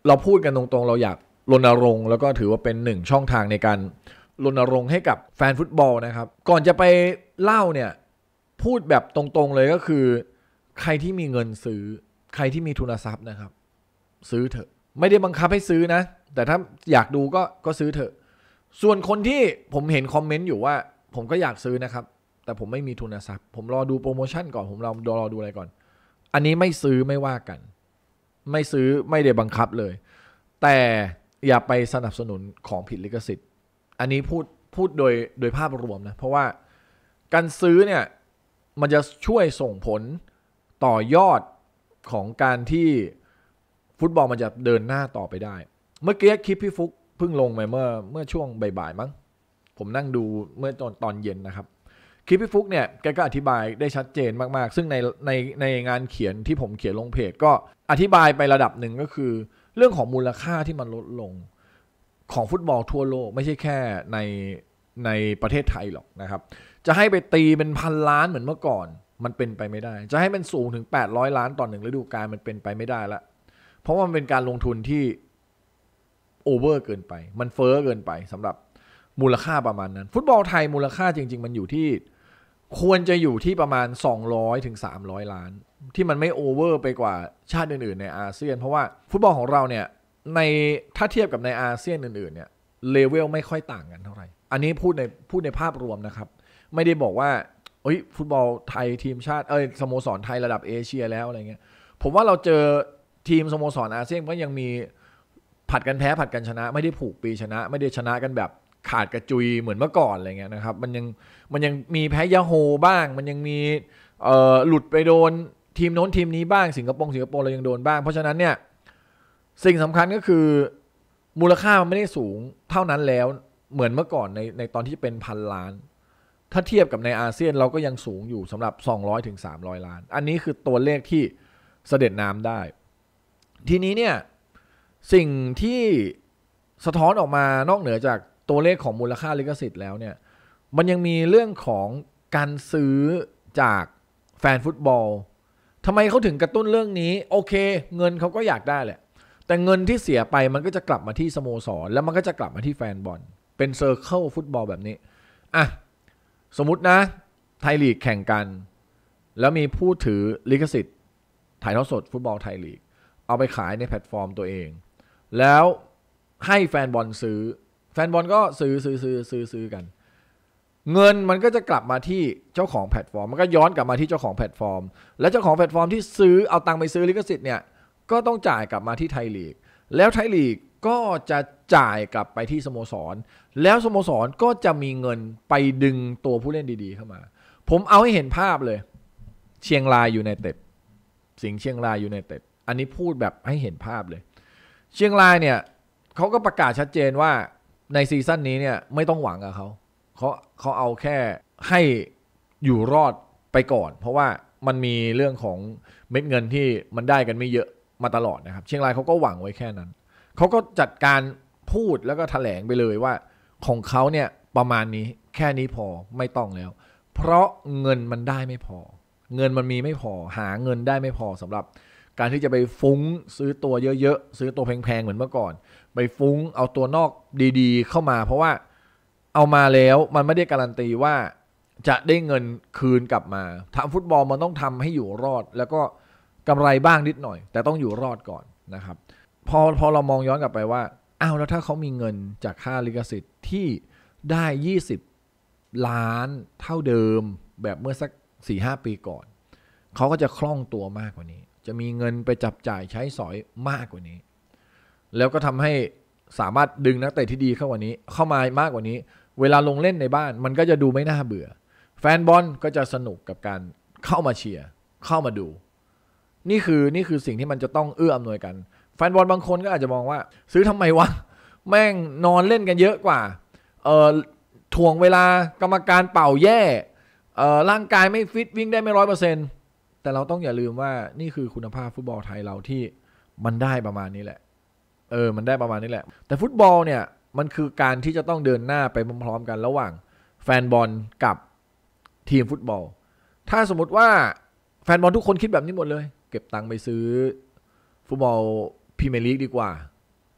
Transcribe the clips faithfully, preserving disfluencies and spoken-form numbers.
เราพูดกันตรงๆเราอยากรณรงค์แล้วก็ถือว่าเป็นหนึ่งช่องทางในการรณรงค์ให้กับแฟนฟุตบอลนะครับก่อนจะไปเล่าเนี่ยพูดแบบตรงๆเลยก็คือใครที่มีเงินซื้อใครที่มีทุนทรัพย์นะครับซื้อเถอะไม่ได้บังคับให้ซื้อนะแต่ถ้าอยากดูก็ก็ซื้อเถอะส่วนคนที่ผมเห็นคอมเมนต์อยู่ว่าผมก็อยากซื้อนะครับแต่ผมไม่มีทุนทรัพย์ผมรอดูโปรโมชั่นก่อนผมรอรอดูอะไรก่อนอันนี้ไม่ซื้อไม่ว่ากันไม่ซื้อไม่ได้บังคับเลยแต่อย่าไปสนับสนุนของผิดลิขสิทธิ์อันนี้พูดพูดโดยโดยภาพรวมนะเพราะว่าการซื้อเนี่ยมันจะช่วยส่งผลต่อยอดของการที่ฟุตบอลมันจะเดินหน้าต่อไปได้เมื่อกี้คลิปพี่ฟุกเพิ่งลงไปเมื่อเมื่อช่วงบ่ายๆมั้งผมนั่งดูเมื่อตอนตอนเย็นนะครับคลิปพี่ฟุกเนี่ยแกก็อธิบายได้ชัดเจนมากๆซึ่งในในในงานเขียนที่ผมเขียนลงเพจก็อธิบายไประดับหนึ่งก็คือเรื่องของมูลค่าที่มันลดลงของฟุตบอลทั่วโลกไม่ใช่แค่ในในประเทศไทยหรอกนะครับจะให้ไปตีเป็นพันล้านเหมือนเมื่อก่อนมันเป็นไปไม่ได้จะให้มันสูงถึงแปดร้อยล้านต่อหนึ่งฤดูกาลมันเป็นไปไม่ได้ละเพราะว่ามันเป็นการลงทุนที่โอเวอร์เกินไปมันเฟ้อเกินไปสำหรับมูลค่าประมาณนั้นฟุตบอลไทยมูลค่าจริงๆมันอยู่ที่ควรจะอยู่ที่ประมาณสองร้อยถึงสามร้อยล้านที่มันไม่โอเวอร์ไปกว่าชาติอื่นๆในอาเซียนเพราะว่าฟุตบอลของเราเนี่ยในถ้าเทียบกับในอาเซียนอื่นๆเนี่ยเลเวลไม่ค่อยต่างกันเท่าไหร่อันนี้พูดในพูดในภาพรวมนะครับไม่ได้บอกว่าเอ้ยฟุตบอลไทยทีมชาติเอ้ยสโมสรไทยระดับเอเชียแล้วอะไรเงี้ยผมว่าเราเจอทีมสโมสรอาเซียนก็ยังมีผัดกันแพ้ผัดกันชนะไม่ได้ผูกปีชนะไม่ได้ชนะกันแบบขาดกระจุยเหมือนเมื่อก่อนอะไรเงี้ยนะครับมันยังมันยังมีแพ้ยาโฮบ้างมันยังมีเอ่อหลุดไปโดนทีมโน้นทีมนี้บ้างสิงคโปร์สิงคโปร์เรายังโดนบ้างเพราะฉะนั้นเนี่ยสิ่งสำคัญก็คือมูลค่ามันไม่ได้สูงเท่านั้นแล้วเหมือนเมื่อก่อนในในตอนที่เป็นพันล้านถ้าเทียบกับในอาเซียนเราก็ยังสูงอยู่สำหรับสองร้อยถึงสามร้อยล้านอันนี้คือตัวเลขที่เสด็จน้ำได้ทีนี้เนี่ยสิ่งที่สะท้อนออกมานอกเหนือจากตัวเลขของมูลค่าลิขสิทธิ์แล้วเนี่ยมันยังมีเรื่องของการซื้อจากแฟนฟุตบอลทำไมเขาถึงกระตุ้นเรื่องนี้โอเคเงินเขาก็อยากได้แหละแต่เงินที่เสียไปมันก็จะกลับมาที่สโมสรแล้วมันก็จะกลับมาที่แฟนบอลเป็นเซอร์เคิลฟุตบอลแบบนี้อ่ะสมมุตินะไทยลีกแข่งกันแล้วมีผู้ถือลิขสิทธิ์ถ่ายทอดสดฟุตบอลไทยลีกเอาไปขายในแพลตฟอร์มตัวเองแล้วให้แฟนบอลซื้อแฟนบอลก็ซื้อซื้อซื้อซื้อซื้อกันเงินมันก็จะกลับมาที่เจ้าของแพลตฟอร์มมันก็ย้อนกลับมาที่เจ้าของแพลตฟอร์มและเจ้าของแพลตฟอร์มที่ซื้อเอาตังค์ไปซื้อลิขสิทธิ์เนี่ยก็ต้องจ่ายกลับมาที่ไทยลีกแล้วไทยลีกก็จะจ่ายกลับไปที่สโมสรแล้วสโมสรก็จะมีเงินไปดึงตัวผู้เล่นดีๆเข้ามาผมเอาให้เห็นภาพเลยเชียงรายยูไนเต็ดสิงห์เชียงรายยูไนเต็ดอันนี้พูดแบบให้เห็นภาพเลยเชียงรายเนี่ยเขาก็ประกาศชัดเจนว่าในซีซั่นนี้เนี่ยไม่ต้องหวังกับเขาเขาเขาเอาแค่ให้อยู่รอดไปก่อนเพราะว่ามันมีเรื่องของเม็ดเงินที่มันได้กันไม่เยอะมาตลอดนะครับเชียงรายเขาก็หวังไว้แค่นั้นเขาก็จัดการพูดแล้วก็แถลงไปเลยว่าของเขาเนี่ยประมาณนี้แค่นี้พอไม่ต้องแล้วเพราะเงินมันได้ไม่พอเงินมันมีไม่พอหาเงินได้ไม่พอสำหรับการที่จะไปฟุ้งซื้อตัวเยอะๆซื้อตัวแพงๆเหมือนเมื่อก่อนไปฟุ้งเอาตัวนอกดีๆเข้ามาเพราะว่าเอามาแล้วมันไม่ได้การันตีว่าจะได้เงินคืนกลับมาทำฟุตบอลมันต้องทำให้อยู่รอดแล้วก็กำไรบ้างนิดหน่อยแต่ต้องอยู่รอดก่อนนะครับพอพอเรามองย้อนกลับไปว่าอ้าวแล้วถ้าเขามีเงินจากค่าลิขสิทธิ์ที่ได้ยี่สิบล้านเท่าเดิมแบบเมื่อสัก สี่ห้า ปีก่อนเขาก็จะคล่องตัวมากกว่านี้จะมีเงินไปจับจ่ายใช้สอยมากกว่านี้แล้วก็ทำให้สามารถดึงนักเตะที่ดีเข้ากว่านี้เข้ามามากกว่านี้เวลาลงเล่นในบ้านมันก็จะดูไม่น่าเบื่อแฟนบอลก็จะสนุกกับการเข้ามาเชียร์เข้ามาดูนี่คือนี่คือสิ่งที่มันจะต้องเอื้ออำนวยกันแฟนบอลบางคนก็อาจจะมองว่าซื้อทำไมวะแม่งนอนเล่นกันเยอะกว่าเอ่อถ่วงเวลากรรมการเป่าแย่เอ่อร่างกายไม่ฟิตวิ่งได้ไม่ ร้อยเปอร์เซ็นต์ แต่เราต้องอย่าลืมว่านี่คือคุณภาพฟุตบอลไทยเราที่มันได้ประมาณนี้แหละเออมันได้ประมาณนี้แหละแต่ฟุตบอลเนี่ยมันคือการที่จะต้องเดินหน้าไปพร้อมๆกันระหว่างแฟนบอลกับทีมฟุตบอลถ้าสมมติว่าแฟนบอลทุกคนคิดแบบนี้หมดเลยเก็บตังค์ไปซื้อฟุตบอลพรีเมียร์ลีกดีกว่า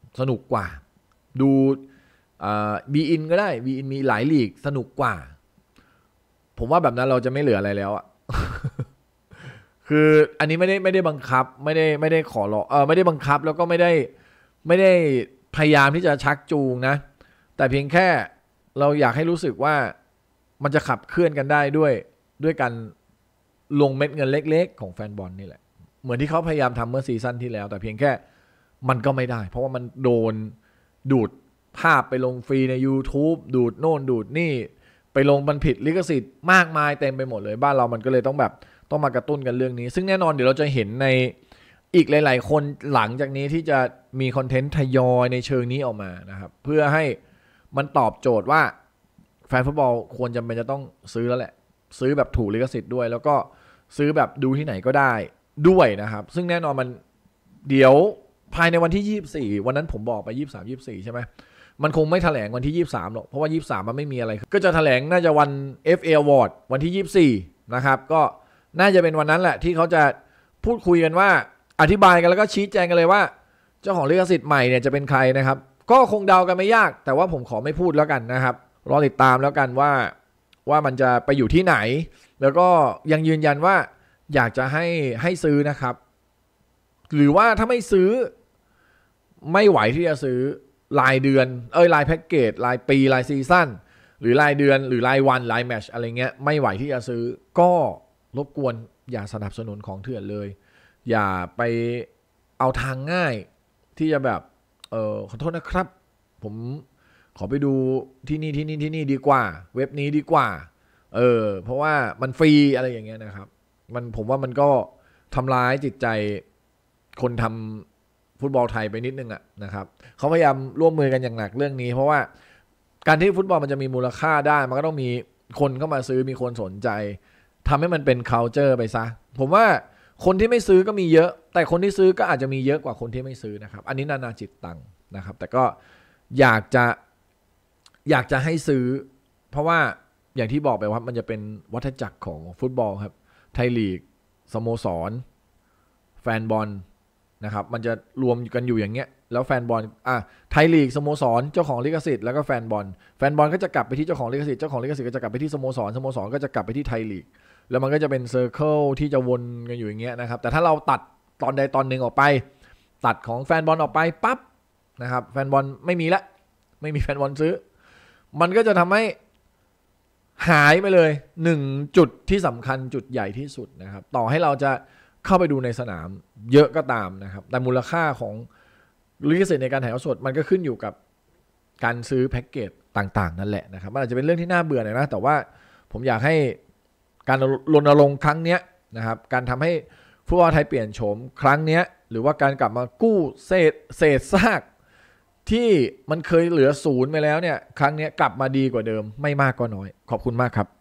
สนุกกว่าดูบีอินก็ได้บีอินมีหลายลีกสนุกกว่าผมว่าแบบนั้นเราจะไม่เหลืออะไรแล้วอะ คืออันนี้ไม่ได้ไม่ได้บังคับไม่ได้ไม่ได้ขอร้องเออไม่ได้บังคับแล้วก็ไม่ได้ไม่ได้พยายามที่จะชักจูงนะแต่เพียงแค่เราอยากให้รู้สึกว่ามันจะขับเคลื่อนกันได้ด้วยด้วยการลงเม็ดเงินเล็กๆของแฟนบอลนี่แหละเหมือนที่เขาพยายามทำเมื่อซีซั่นที่แล้วแต่เพียงแค่มันก็ไม่ได้เพราะว่ามันโดนดูดภาพไปลงฟรีใน YouTube ดูดโน่นดูดนี่ไปลงมันผิดลิขสิทธิ์มากมายเต็มไปหมดเลยบ้านเรามันก็เลยต้องแบบต้องมากระตุ้นกันเรื่องนี้ซึ่งแน่นอนเดี๋ยวเราจะเห็นในอีกหลายๆคนหลังจากนี้ที่จะมีคอนเทนต์ทยอยในเชิงนี้ออกมานะครับเพื่อให้มันตอบโจทย์ว่าแฟนฟุตบอลควรจำเป็นจะต้องซื้อแล้วแหละซื้อแบบถูกลิขสิทธิ์ด้วยแล้วก็ซื้อแบบดูที่ไหนก็ได้ด้วยนะครับซึ่งแน่นอนมันเดี๋ยวภายในวันที่ยี่สิบสี่วันนั้นผมบอกไปยี่สิบสาม ยี่สิบสี่ใช่ไหมมันคงไม่แถลงวันที่ยี่สิบสามหรอกเพราะว่ายี่สิบสามมันไม่มีอะไรก็จะแถลงน่าจะวัน เอฟ เอ Award วันที่ยี่สิบสี่นะครับก็น่าจะเป็นวันนั้นแหละที่เขาจะพูดคุยกันว่าอธิบายกันแล้วก็ชี้แจงกันเลยว่าเจ้าของลิขสิทธิ์ใหม่เนี่ยจะเป็นใครนะครับก็คงเดากันไม่ยากแต่ว่าผมขอไม่พูดแล้วกันนะครับรอติดตามแล้วกันว่าว่ามันจะไปอยู่ที่ไหนแล้วก็ยังยืนยันว่าอยากจะให้ให้ซื้อนะครับหรือว่าถ้าไม่ซื้อไม่ไหวที่จะซื้อรายเดือนเอ้ยรายแพ็กเกจรายปีรายซีซั่นหรือรายเดือนหรือรายวันรายแมตช์อะไรเงี้ยไม่ไหวที่จะซื้อก็รบกวนอย่าสนับสนุนของเถื่อนเลยอย่าไปเอาทางง่ายที่จะแบบเออขอโทษนะครับผมขอไปดูที่นี่ที่นี่ที่นี่ดีกว่าเว็บนี้ดีกว่าเออเพราะว่ามันฟรีอะไรอย่างเงี้ยนะครับมันผมว่ามันก็ทำร้ายจิตใจคนทำฟุตบอลไทยไปนิดนึงอะนะครับเขาพยายามร่วมมือกันอย่างหนักเรื่องนี้เพราะว่าการที่ฟุตบอลมันจะมีมูลค่าได้มันก็ต้องมีคนเข้ามาซื้อมีคนสนใจทำให้มันเป็น culture ไปซะผมว่าคนที่ไม่ซื้อก็มีเยอะแต่คนที่ซื้อก็อาจจะมีเยอะกว่าคนที่ไม่ซื้อนะครับอันนี้นานาจิตตังนะครับแต่ก็อยากจะอยากจะให้ซื้อเพราะว่าอย่างที่บอกไปว่ามันจะเป็นวัฏจักรของฟุตบอลครับไทยลีกสโมสรแฟนบอลนะครับมันจะรวมกันอยู่อย่างเงี้ยแล้วแฟนบอลอ่ะไทยลีกสโมสรเจ้าของลิขสิทธิ์แล้วก็แฟนบอลแฟนบอลก็จะกลับไปที่เจ้าของลิขสิทธิ์เจ้าของลิขสิทธิ์ก็จะกลับไปที่สโมสรสโมสรก็จะกลับไปที่ไทยลีกแล้วมันก็จะเป็นเซอร์เคิลที่จะวนกันอยู่อย่างเงี้ยนะครับแต่ถ้าเราตัดตอนใดตอนหนึ่งออกไปตัดของแฟนบอลออกไปปั๊บนะครับแฟนบอลไม่มีละไม่มีแฟนบอลซื้อมันก็จะทำให้หายไปเลยหนึ่งจุดที่สำคัญจุดใหญ่ที่สุดนะครับต่อให้เราจะเข้าไปดูในสนามเยอะก็ตามนะครับแต่มูลค่าของลิขสิทธิ์ในการถ่ายทอดสดมันก็ขึ้นอยู่กับการซื้อแพ็กเกจต่างๆนั่นแหละนะครับมันอาจจะเป็นเรื่องที่น่าเบื่อหน่อยนะแต่ว่าผมอยากให้การรณรงค์ครั้งนี้นะครับการทำให้ฟุตบอลไทยเปลี่ยนโฉมครั้งนี้หรือว่าการกลับมากู้เศษเศษซากที่มันเคยเหลือศูนย์ไปแล้วเนี่ยครั้งนี้กลับมาดีกว่าเดิมไม่มากก็น้อยขอบคุณมากครับ